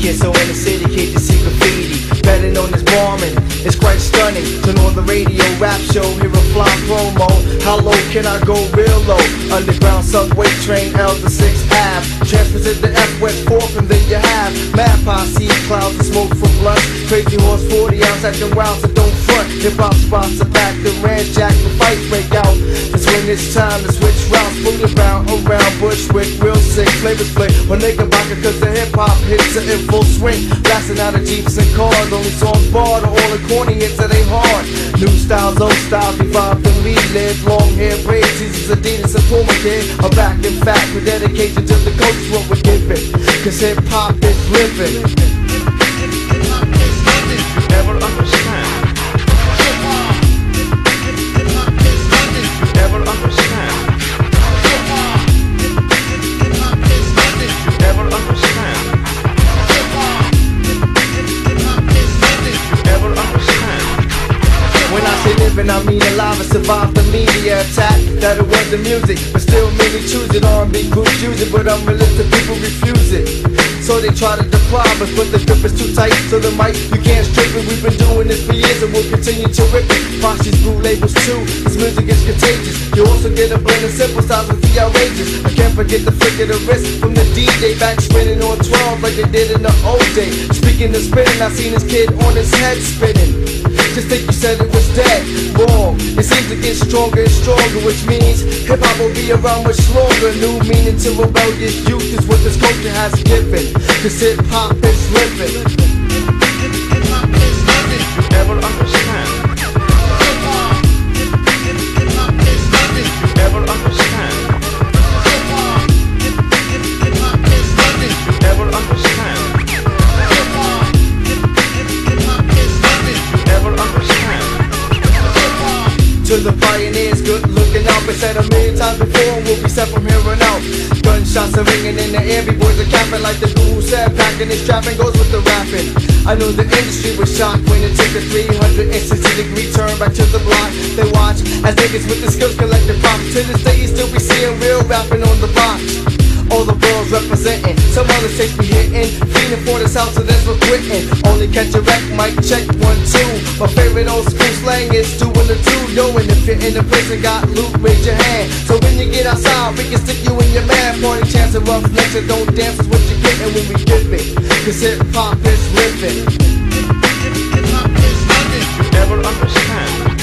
kid, so in the city, kid, you see graffiti. Better known as bombing, it's quite stunning. Turn on the radio, rap show, hear a fly promo. How low can I go? Real low. Underground subway train, L to 6th Ave. Transfers at the F West 4th, and then you have mad posse, clouds of smoke from blunt. Crazy horse 40 ounce acting wild, so don't front. Hip hop spots are back, the Jack, the fights break out. That's when it's time to switch routes. Moving around Bushwick, real sick, flavors play. When they can back it, cause the hip hop hits are in full swing. Blasting out of Jeeps and cars, only songs barred, all the corny hits that ain't hard. New styles, old styles, revive and relive. Long hair, braids, Yeezys, Adidas, and Puma kid are back in fact. With dedication to the coach is what we're giving. Cause hip hop is living. Never understand. Never understand. Never understand. Never understand. When I say living, I mean alive and survive the media attack. That it was the music, but still many choose it. R&B groups use it, but unrealistic people refuse it. So they try to deprive us, but the grip is too tight. So the mic, you can't strip it. We've been doing this for years and we'll continue to rip it. Posse's group labels too, this music is contagious. You also get a blend of simple styles with the outrageous. I can't forget the flick of the wrist from the DJ back spinning on 12 like they did in the old day. Speaking of spinning, I seen this kid on his head spinning. Just think you said it was dead, wrong. It seems to get stronger and stronger, which means hip-hop will be around much longer. New meaning to rebellious youth is what this culture has given. Cause hip-hop is living. Never understand. Never understand. Never understand. Never understand. To the pioneers, good looking out. Been said a million times before, we'll be set from here on out. Gunshots are ringing in the air, boys are capping like the guru said. Packing his trapping goes with the rapping. I know the industry was shocked when it took a 360-degree turn back to the block. They watch as niggas with the skills collect the props. To this day you still be seeing real rapping on the box. All the world's representing, some other states be hitting. Feeding for this house, so that's we're quitting. Only catch a wreck, mic check 1, 2. My favorite old school slang is doing the two. Yo, and if you're in the place and got loot, raise your hand. So when you get outside, we can stick you in your man. Party chance of rough necks and don't dance is what you're getting when we give it. Cause hip hop is living. Never understand.